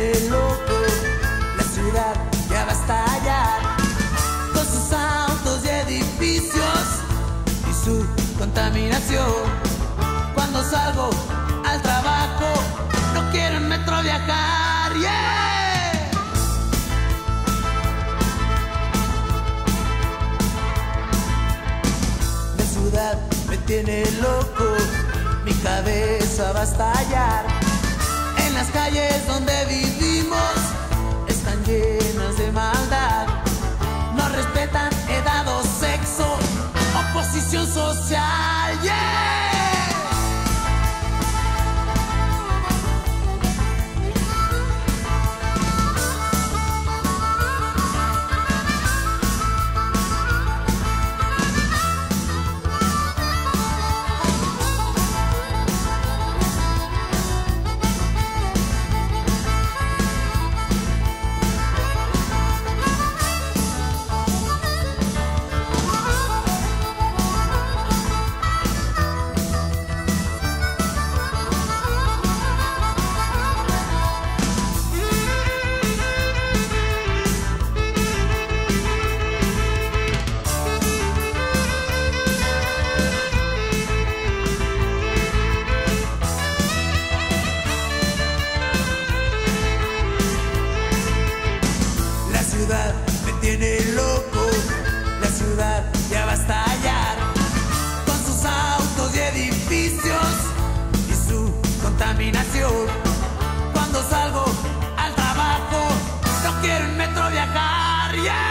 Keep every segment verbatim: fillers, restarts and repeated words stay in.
tiene loco, la ciudad ya va a estallar, con sus autos y edificios y su contaminación. Cuando salgo al trabajo, no quiero en metro viajar, yeah. La ciudad me tiene loco, mi cabeza va a estallar. En las calles donde vivimos están llenas de maldad. No respetan edad o sexo o posición social, yeah. Me tiene loco, la ciudad ya va a estallar, con sus autos y edificios y su contaminación. Cuando salgo al trabajo, no quiero en metro viajar, yeah.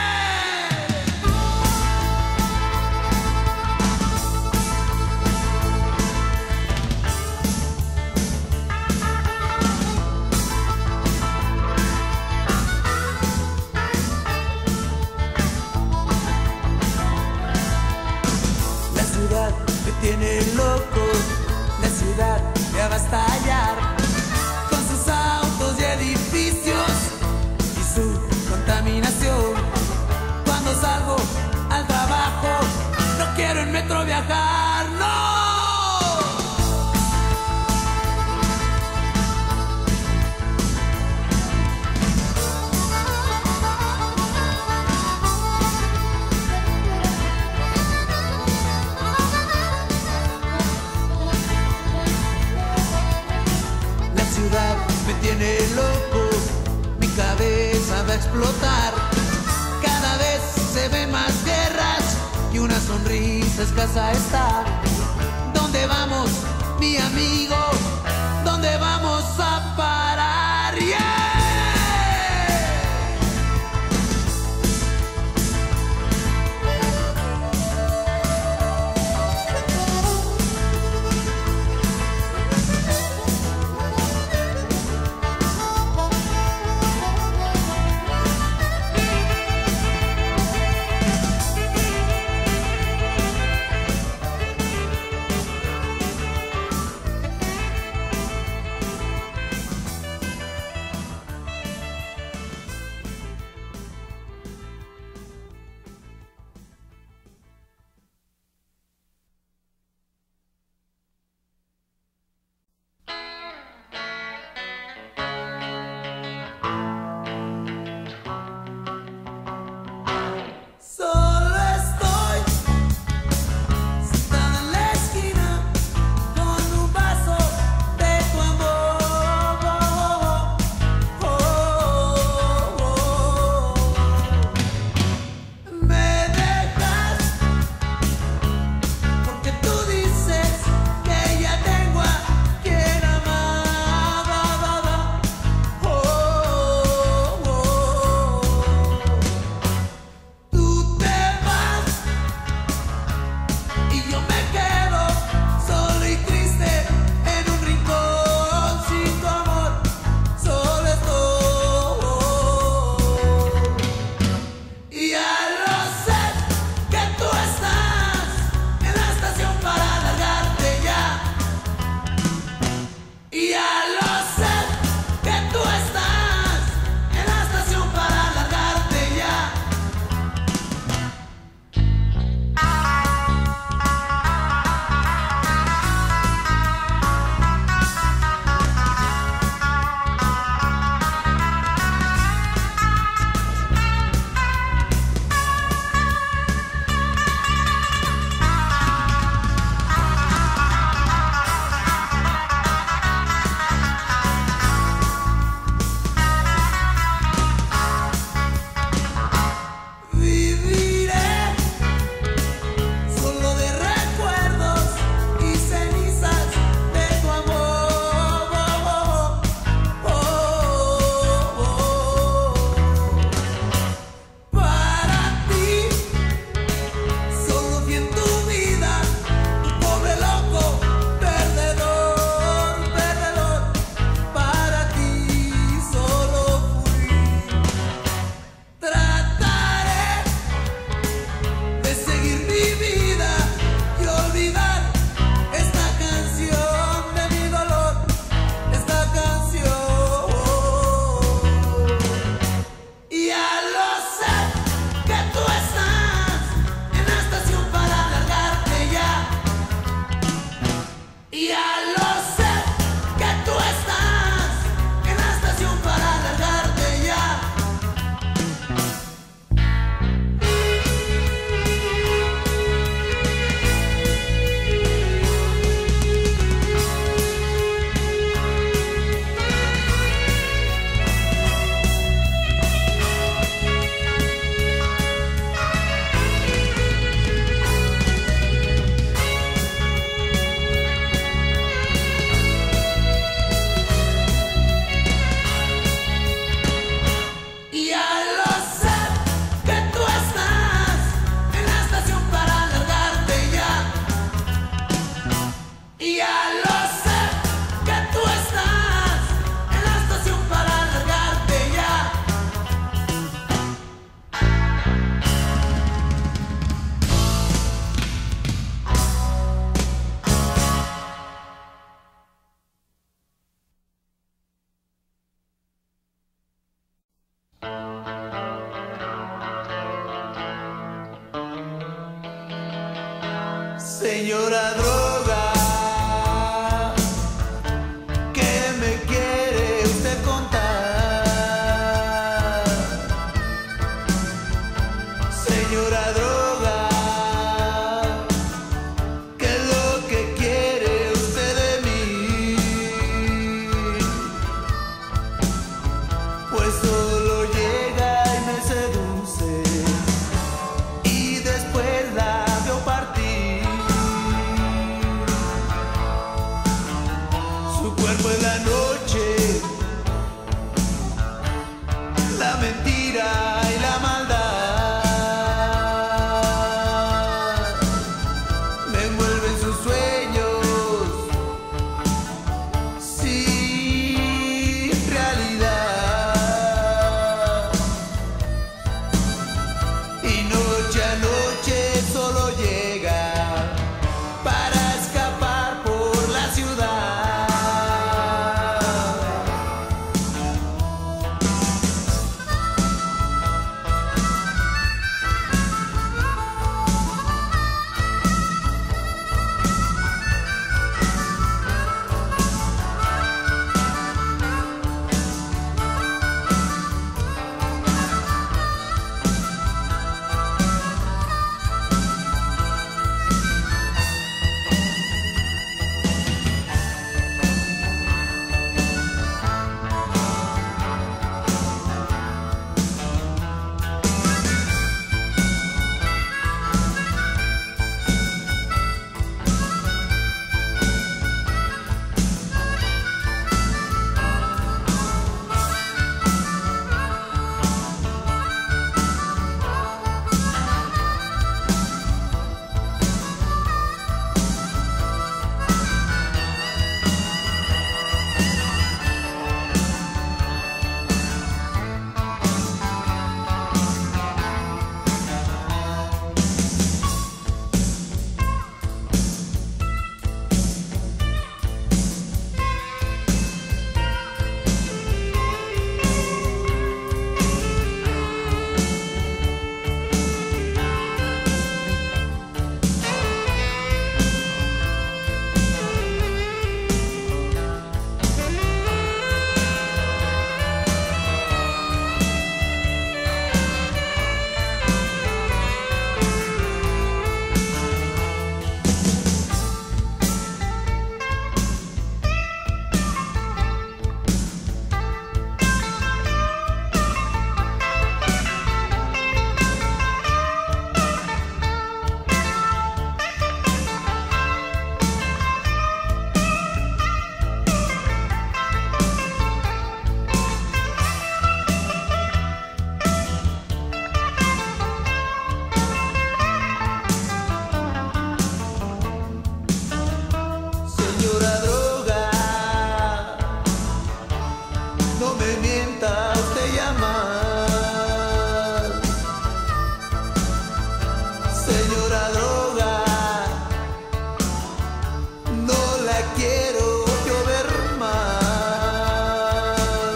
Me tiene loco, la ciudad ya va a estallar, con sus autos y edificios y su contaminación. Cuando salgo al trabajo, no quiero en metro viajar, no. Me tiene loco, mi cabeza va a explotar. Cada vez se ven más guerras y una sonrisa escasa está. ¿Dónde vamos, mi amigo? ¿Dónde vamos a parar? Yeah. Señora droga, ¿qué me quiere usted contar? Señora droga, ¿qué es lo que quiere usted de mí? Pues solo llega y me seduce y después la veo partir. Su cuerpo es la noche, la mentira y la maldad. Me envuelven sus sueños sin realidad. Y noche a noche solo llega para escapar por la ciudad. Señora droga, no me mienta usted llamar. Señora droga, no la quiero yo ver más.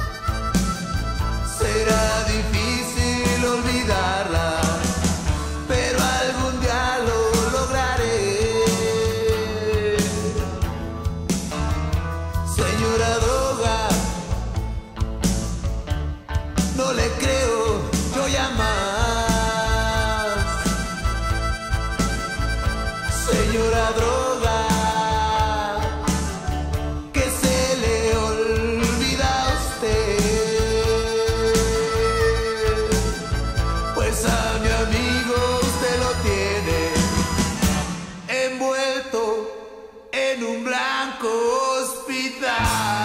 Será difícil olvidarla, pero algún día lo lograré. Señora droga, no le creo yo ya más. Señora droga, que se le olvida a usted, pues a mi amigo usted lo tiene envuelto en un blanco hospital.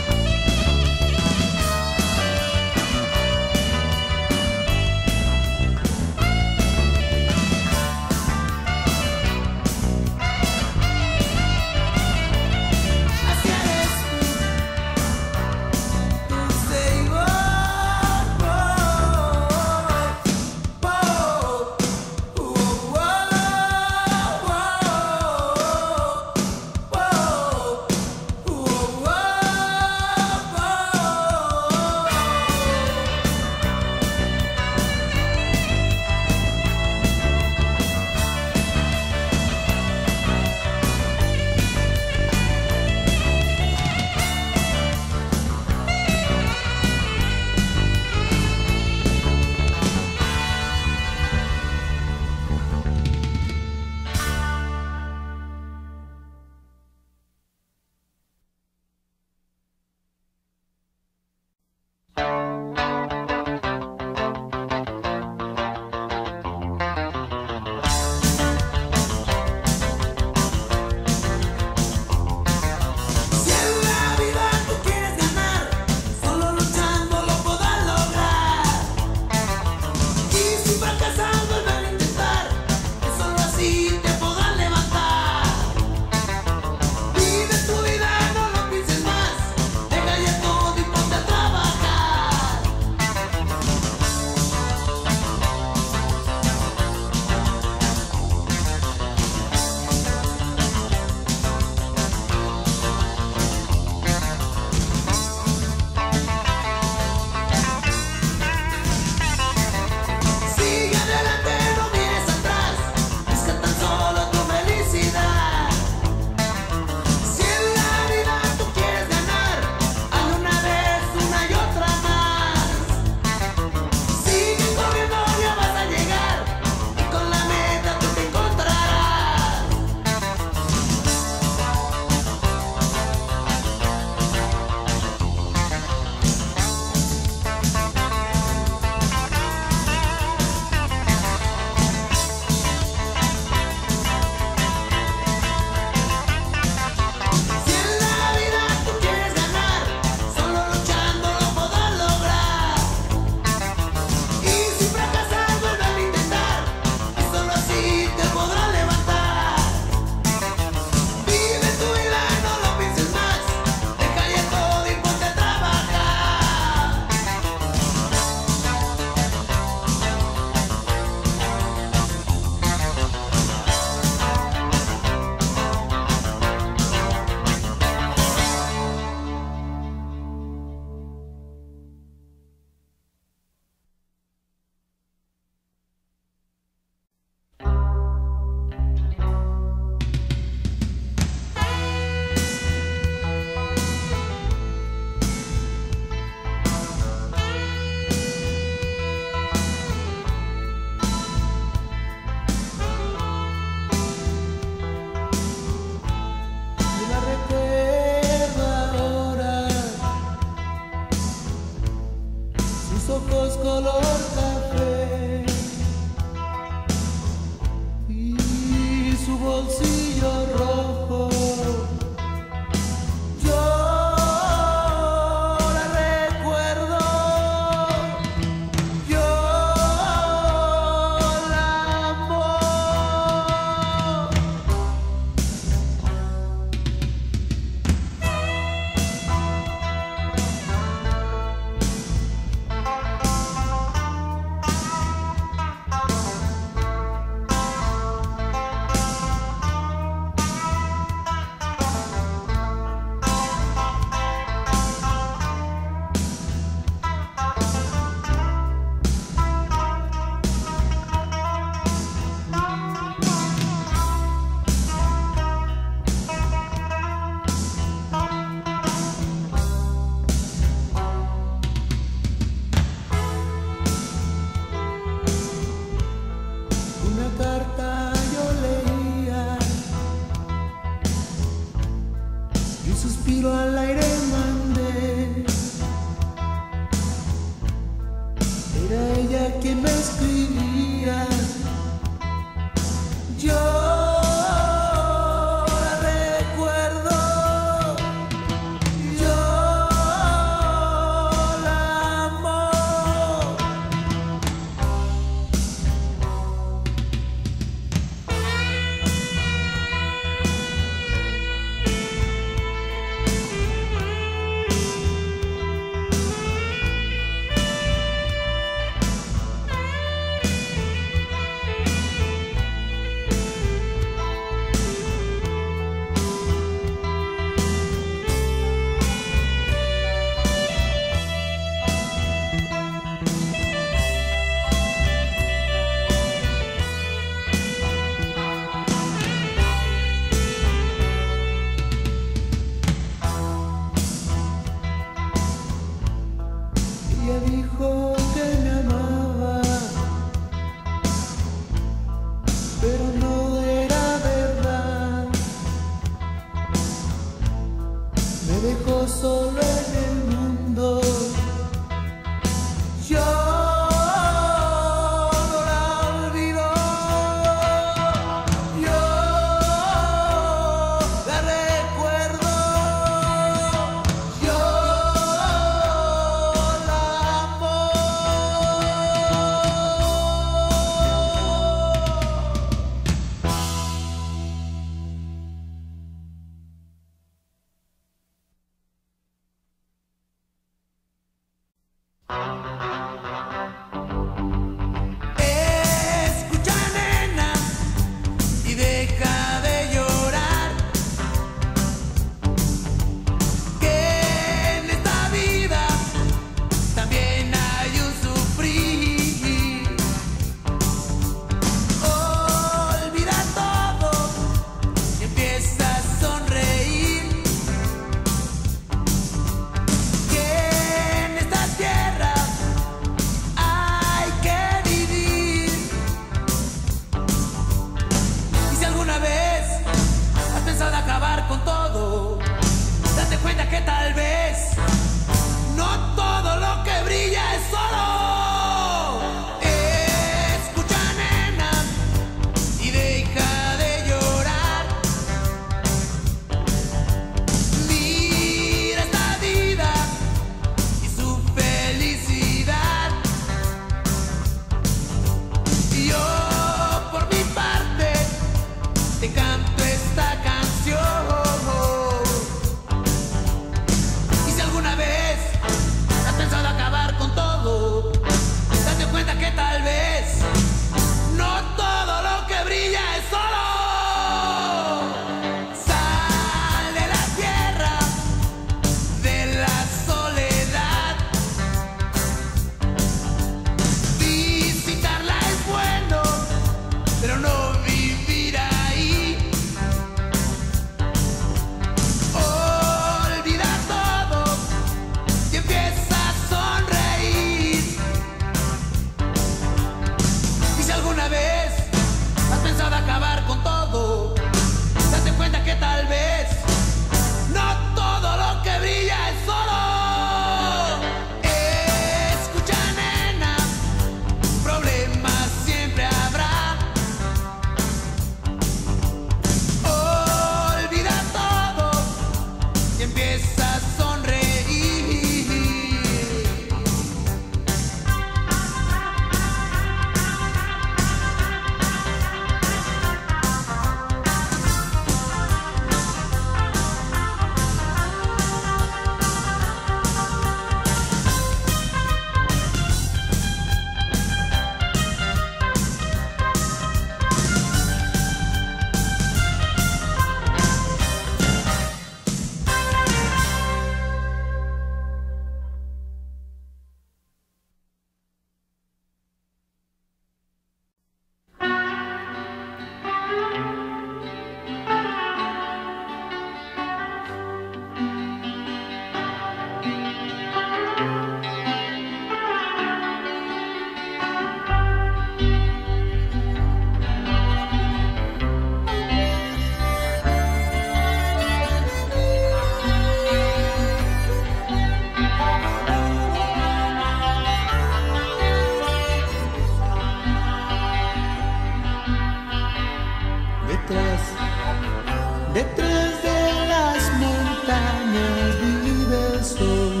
Detrás de las montañas vive el sol.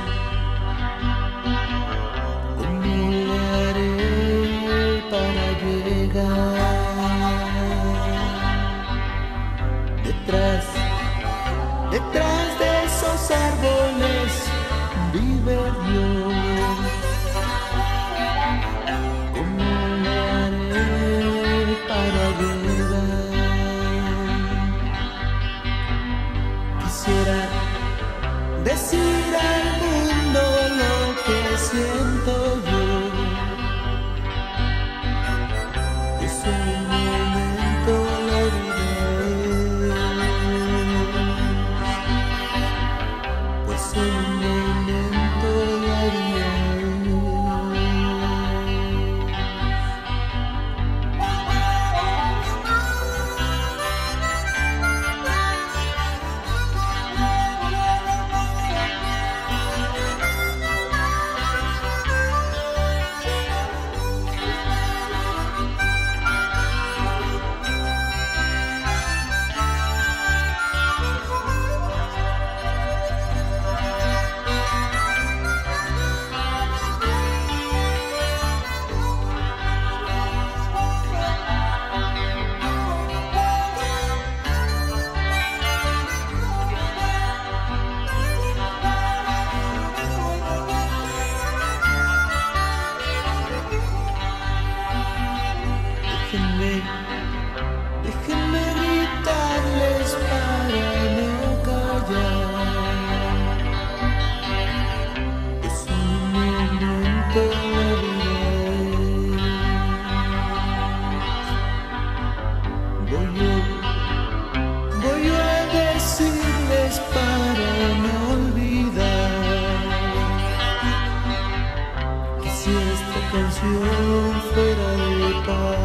¿Cómo le haré para llegar? Detrás, detrás de esos árboles vive Dios. ¿Cómo le haré para llegar? Quisiera decir al mundo lo que siento yo. Es un momento lo diré, pues en un momento lo haré. Déjenme, déjenme gritarles para no callar. Es un momento lo diré. Voy yo, voy yo a decirles para no olvidar que si esta canción fuera de paz,